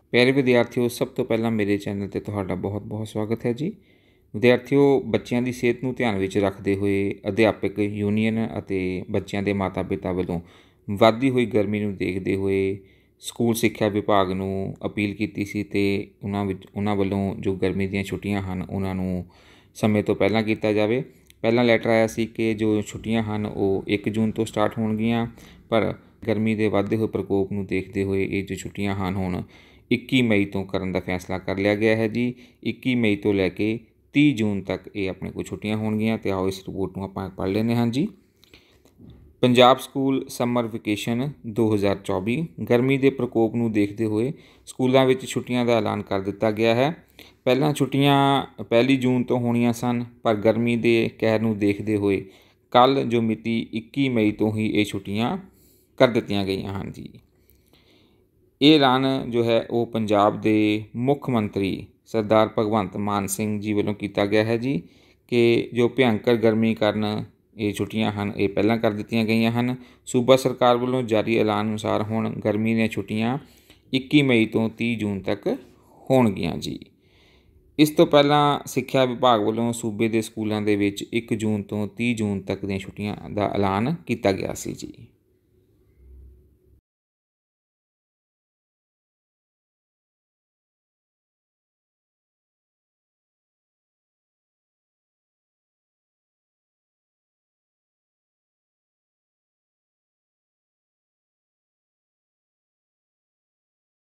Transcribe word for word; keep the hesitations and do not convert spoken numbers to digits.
ਪਿਆਰੇ ਵਿਦਿਆਰਥੀਓ, ਸਭ ਤੋਂ ਪਹਿਲਾਂ ਮੇਰੇ ਚੈਨਲ 'ਤੇ ਤੁਹਾਡਾ ਬਹੁਤ ਬਹੁਤ ਸਵਾਗਤ ਹੈ ਜੀ। ਵਿਦਿਆਰਥੀਓ, ਬੱਚਿਆਂ ਦੀ ਸਿਹਤ ਨੂੰ ਧਿਆਨ ਵਿੱਚ ਰੱਖਦੇ ਹੋਏ ਅਧਿਆਪਕ ਯੂਨੀਅਨ ਅਤੇ ਬੱਚਿਆਂ ਦੇ ਮਾਤਾ ਪਿਤਾ ਵੱਲੋਂ ਵੱਧਦੀ ਹੋਈ ਗਰਮੀ ਨੂੰ ਦੇਖਦੇ ਹੋਏ ਸਕੂਲ ਸਿੱਖਿਆ ਵਿਭਾਗ ਨੂੰ ਅਪੀਲ ਕੀਤੀ ਸੀ ਅਤੇ ਉਹਨਾਂ ਵਿੱਚ ਉਹਨਾਂ ਵੱਲੋਂ ਜੋ ਗਰਮੀ ਦੀਆਂ ਛੁੱਟੀਆਂ ਹਨ ਉਹਨਾਂ ਨੂੰ ਸਮੇਂ ਤੋਂ ਪਹਿਲਾਂ ਕੀਤਾ ਜਾਵੇ। ਪਹਿਲਾਂ ਲੈਟਰ ਆਇਆ ਸੀ ਕਿ ਜੋ ਛੁੱਟੀਆਂ ਹਨ ਉਹ ਇੱਕ ਜੂਨ ਤੋਂ ਸਟਾਰਟ ਹੋਣਗੀਆਂ, ਪਰ ਗਰਮੀ ਦੇ ਵੱਧਦੇ ਹੋਏ ਪ੍ਰਕੋਪ ਨੂੰ ਦੇਖਦੇ ਹੋਏ ਇਹ ਜੋ ਛੁੱਟੀਆਂ ਹਨ ਹੁਣ ਇੱਕੀ ਮਈ ਤੋਂ ਕਰਨ ਦਾ ਫੈਸਲਾ ਕਰ ਲਿਆ ਗਿਆ ਹੈ ਜੀ। ਇੱਕੀ ਮਈ ਤੋਂ ਲੈ ਕੇ ਤੀਹ ਜੂਨ ਤੱਕ ਇਹ ਆਪਣੇ ਕੋਲ ਛੁੱਟੀਆਂ ਹੋਣਗੀਆਂ। ਅਤੇ ਆਓ ਇਸ ਰਿਪੋਰਟ ਨੂੰ ਆਪਾਂ ਪੜ੍ਹ ਲੈਂਦੇ ਹਾਂ ਜੀ। ਪੰਜਾਬ ਸਕੂਲ ਸਮਰ ਵਕੇਸ਼ਨ ਦੋ ਹਜ਼ਾਰ ਚੌਵੀ, ਗਰਮੀ ਦੇ ਪ੍ਰਕੋਪ ਨੂੰ ਦੇਖਦੇ ਹੋਏ ਸਕੂਲਾਂ ਵਿੱਚ ਛੁੱਟੀਆਂ ਦਾ ਐਲਾਨ ਕਰ ਦਿੱਤਾ ਗਿਆ ਹੈ। ਪਹਿਲਾਂ ਛੁੱਟੀਆਂ ਪਹਿਲੀ ਜੂਨ ਤੋਂ ਹੋਣੀਆਂ ਸਨ, ਪਰ ਗਰਮੀ ਦੇ ਕਹਿਰ ਨੂੰ ਦੇਖਦੇ ਹੋਏ ਕੱਲ੍ਹ ਜੋ ਮਿਤੀ ਇੱਕੀ ਮਈ ਤੋਂ ਹੀ ਇਹ ਛੁੱਟੀਆਂ ਕਰ ਦਿੱਤੀਆਂ ਗਈਆਂ ਹਨ ਜੀ। ਇਹ ਐਲਾਨ ਜੋ ਹੈ ਉਹ ਪੰਜਾਬ ਦੇ ਮੁੱਖ ਮੰਤਰੀ ਸਰਦਾਰ ਭਗਵੰਤ ਮਾਨ ਸਿੰਘ ਜੀ ਵੱਲੋਂ ਕੀਤਾ ਗਿਆ ਹੈ ਜੀ, ਕਿ ਜੋ ਭਿਅੰਕਰ ਗਰਮੀ ਕਾਰਨ ਇਹ ਛੁੱਟੀਆਂ ਹਨ ਇਹ ਪਹਿਲਾਂ ਕਰ ਦਿੱਤੀਆਂ ਗਈਆਂ ਹਨ। ਸੂਬਾ ਸਰਕਾਰ ਵੱਲੋਂ ਜਾਰੀ ਐਲਾਨ ਅਨੁਸਾਰ ਹੁਣ ਗਰਮੀ ਦੀਆਂ ਛੁੱਟੀਆਂ ਇੱਕੀ ਮਈ ਤੋਂ ਤੀਹ ਜੂਨ ਤੱਕ ਹੋਣਗੀਆਂ ਜੀ। ਇਸ ਤੋਂ ਪਹਿਲਾਂ ਸਿੱਖਿਆ ਵਿਭਾਗ ਵੱਲੋਂ ਸੂਬੇ ਦੇ ਸਕੂਲਾਂ ਦੇ ਵਿੱਚ ਇੱਕ ਜੂਨ ਤੋਂ ਤੀਹ ਜੂਨ ਤੱਕ ਦੀਆਂ ਛੁੱਟੀਆਂ ਦਾ ਐਲਾਨ ਕੀਤਾ ਗਿਆ ਸੀ ਜੀ।